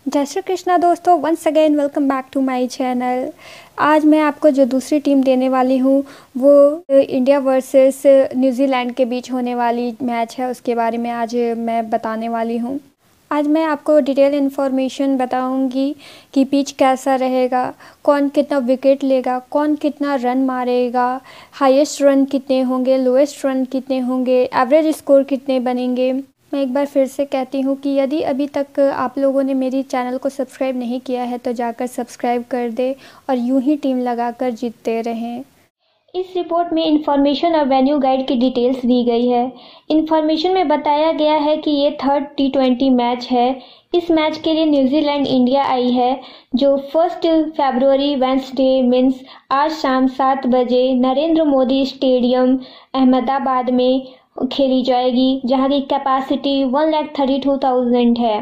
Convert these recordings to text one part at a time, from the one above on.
जय श्री कृष्णा दोस्तों, once again welcome back to my channel. आज मैं आपको जो दूसरी टीम देने वाली हूँ वो इंडिया वर्सेस न्यूजीलैंड के बीच होने वाली मैच है, उसके बारे में आज मैं बताने वाली हूँ। आज मैं आपको डिटेल इन्फॉर्मेशन बताऊंगी कि पिच कैसा रहेगा, कौन कितना विकेट लेगा, कौन कितना रन मारेगा, हाईएस्ट रन कितने होंगे, लोएस्ट रन कितने होंगे, एवरेज स्कोर कितने बनेंगे। मैं एक बार फिर से कहती हूँ कि यदि अभी तक आप लोगों ने मेरी चैनल को सब्सक्राइब नहीं किया है तो जाकर सब्सक्राइब कर दे और यूं ही टीम लगाकर जीतते रहें। इस रिपोर्ट में इंफॉर्मेशन और वेन्यू गाइड की डिटेल्स दी गई है। इंफॉर्मेशन में बताया गया है कि ये थर्ड T20 मैच है। इस मैच के लिए न्यूजीलैंड इंडिया आई है, जो 1 फरवरी वेंसडे मीन्स आज शाम 7 बजे नरेंद्र मोदी स्टेडियम अहमदाबाद में खेली जाएगी, जहां की कैपेसिटी 1,32,000 है।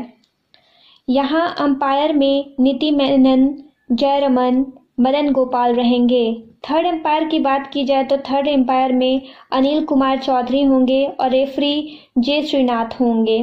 यहां अंपायर में नीति मेनन, जयरमन, मदन गोपाल रहेंगे। थर्ड एम्पायर की बात की जाए तो थर्ड एम्पायर में अनिल कुमार चौधरी होंगे और रेफरी जे श्रीनाथ होंगे।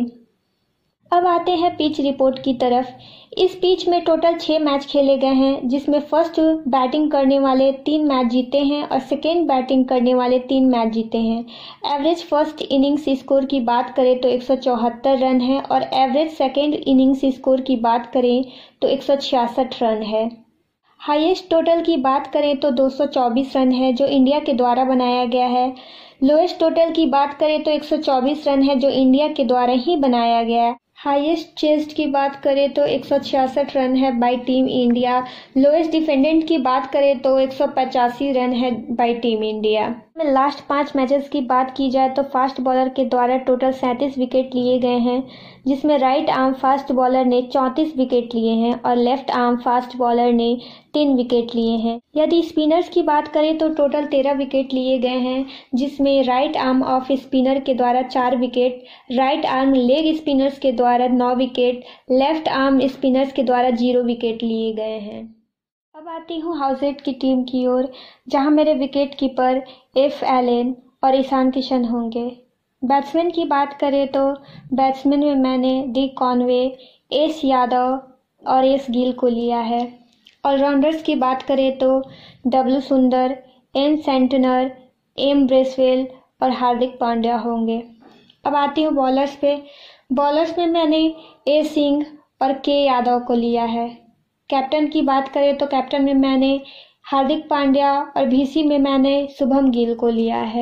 अब आते हैं पिच रिपोर्ट की तरफ। इस पिच में टोटल 6 मैच खेले गए हैं, जिसमें फर्स्ट बैटिंग करने वाले 3 मैच जीते हैं और सेकेंड बैटिंग करने वाले 3 मैच जीते हैं। एवरेज फर्स्ट इनिंग्स स्कोर की बात करें तो 174 रन है और एवरेज सेकेंड इनिंग्स स्कोर की बात करें तो 166 रन है। हाईएस्ट टोटल की बात करें तो 224 रन है, जो इंडिया के द्वारा बनाया गया है। लोएस्ट टोटल की बात करें तो 124 रन है, जो इंडिया के द्वारा ही बनाया गया है। हाईएस्ट चेस्ट की बात करें तो 166 रन है by team India. Lowest defendant की बात करें तो 185 रन है by team India. Last 5 matches की बात की जाए तो फास्ट बॉलर के द्वारा टोटल 37 विकेट लिए गए हैं, जिसमें राइट आर्म फास्ट बॉलर ने 34 विकेट लिए हैं और लेफ्ट आर्म फास्ट बॉलर ने 3 विकेट लिए हैं। यदि स्पिनर्स की बात करें तो टोटल 13 विकेट लिए गए हैं, जिसमें राइट आर्म ऑफ स्पिनर के द्वारा 4 wicket, right arm leg spinners के द्वारा 9 विकेट, लेफ्ट आर्म स्पिनर्स के द्वारा 0 विकेट लिए गए हैं। अब आती हूँ हाउसएट की टीम की ओर, जहां मेरे विकेट कीपर एफ एलन और ईशान किशन होंगे। बैट्समैन की बात करें तो बैट्समैन में मैंने डी कॉनवे, एस यादव और एस गिल को लिया है। ऑलराउंडर्स की बात करें तो डब्ल्यू सुंदर, एम सेंटनर, एम ब्रेसवेल और हार्दिक पांड्या होंगे। अब आती हूँ बॉलर्स पे। बॉलर्स में मैंने ए सिंह और के यादव को लिया है। कैप्टन की बात करें तो कैप्टन में मैंने हार्दिक पांड्या और VC में मैंने शुभम गिल को लिया है।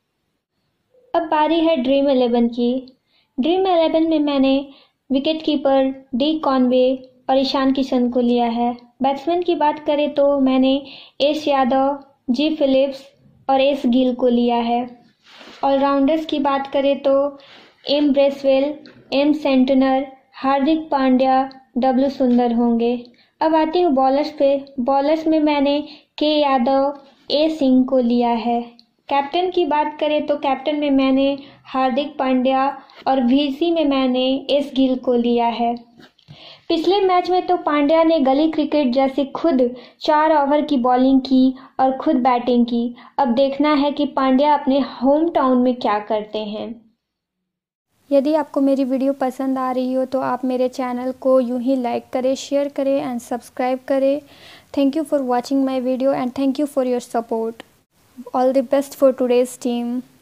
अब बारी है ड्रीम 11 की। ड्रीम 11 में मैंने विकेट कीपर डी कॉनवे और ईशान किशन को लिया है। बैट्समैन की बात करें तो मैंने एस यादव, जी फिलिप्स और एस गिल को लिया है। ऑलराउंडर्स की बात करें तो M Bracewell, M Santner, Hardik Pandya, W Sundar होंगे। अब आती हूँ बॉलर्स पे। बॉलर्स में मैंने के यादव, ए सिंह को लिया है। कैप्टन की बात करें तो कैप्टन में मैंने हार्दिक पांड्या और VC में मैंने एस गिल को लिया है। पिछले मैच में तो पांड्या ने गली क्रिकेट जैसे खुद 4 ओवर की बॉलिंग की और खुद बैटिंग की। अब देखना है कि पांड्या अपने होम टाउन में क्या करते हैं। यदि आपको मेरी वीडियो पसंद आ रही हो तो आप मेरे चैनल को यूं ही लाइक करें, शेयर करें एंड सब्सक्राइब करें। Thank you for watching my video and thank you for your support. All the best for today's team.